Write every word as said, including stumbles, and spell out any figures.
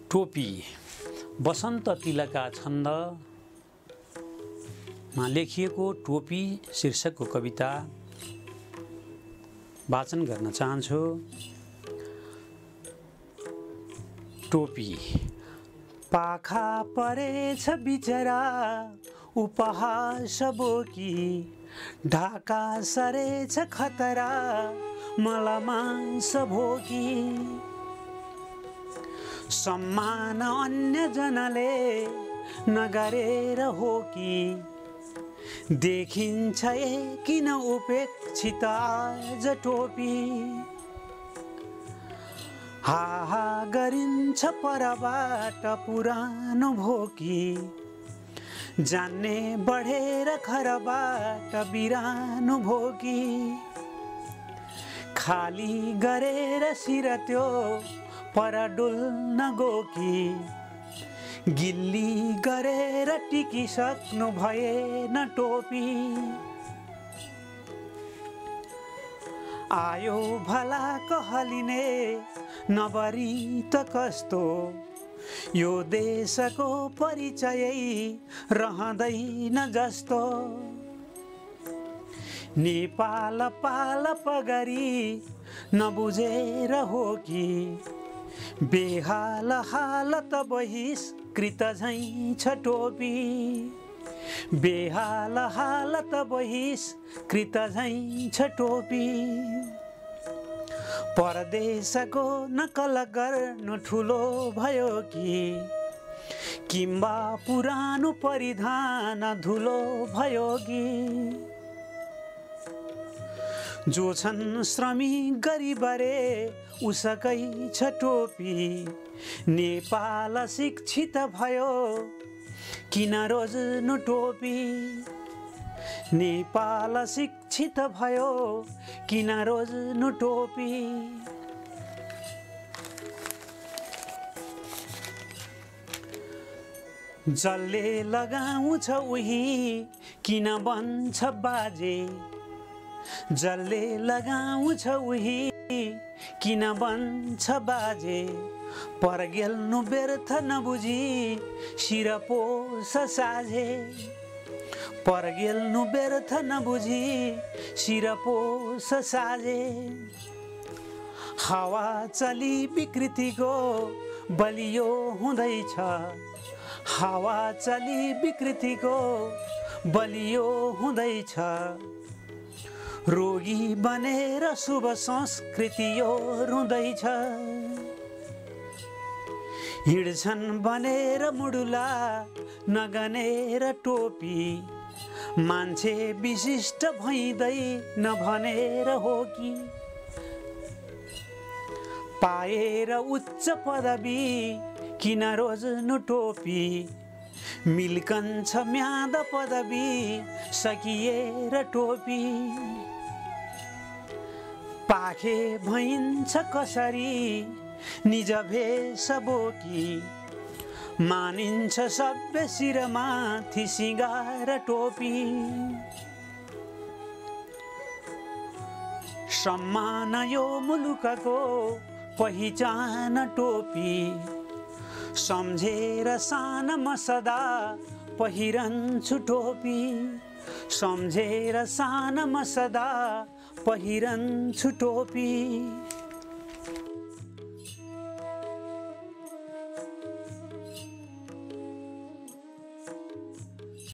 टोपी वसन्त तिलका छन्दमा लेखिएको टोपी शीर्षकको कविता वाचन गर्न चाहन्छु। टोपी पाखा परेछ बिचरा उपहास बोकी, ढाका सरेछ खतरा मलमांस भोकी। सम्मान अन्य जनले नगरेर हो कि, देखिन्छ ए किन उपेक्षित आज टोपी। हाहा गरिन्छ परबाट पुरानो भोकी, जान्ने बढेर खरबाट बिरानो भोकी। खाली गरेर शिर त्यो पर डुल्न गोकी, गिल्ली गरेर टिकिसक्नु भएन टोपी। आयो भला कहलिने नबरी त कस्तो, यो देशको परिचय रहँदैन जस्तो। नेपाल पालप गरी नबुझेर हो कि, बेहाल हालत बहिष्कृत झैं छ टोपी। बेहाल हालत बहिष्कृत झैं छ टोपी। परदेशको नकल गर्नु ठुलो भयो कि, किम्बा पुरानो परिधान धुलो भयो कि। जो छन् श्रमिक गरिबरे उसकै छ टोपी। नेपाल शिक्षित भयो किन रोज्नु टोपी। नेपाल शिक्षित भयो किन रोज्नु टोपी। जसले लगाउँछ उही किन बन्छ बाजे। जसले लगाउँछ उही किन बन्छ बाजे। परगेल्नु व्यर्थ नबुझी शिर पोष साझे। परगेल्नु व्यर्थ नबुझी शिर पोष साझे। हावा चली विकृतिको बलियो हुँदैछ। हावा चली विकृतिको बलियो हुँदैछ। रोगी बनेर शुभ संस्कृति यो रुँदैछ। हिँड्छन् बनेर मुडुला नगनेर टोपी। मान्छे विशिष्ट भइँदैन भनेर हो कि, पाएर उच्च पदवी किन रोज्नु टोपी। मिल्कन्छ म्याद पदवी सकिएर टोपी। पाखे भइन्छ कसरी निज भेष बोकी। मानिन्छ सभ्य शिरमाथि सिँगार टोपी। सम्मान यो मुलुकको पहिचान टोपी। सम्झेर सान म सदा पहिरन्छु टोपी। सम्झेर सान म सदा पहिरन्छु टोपी।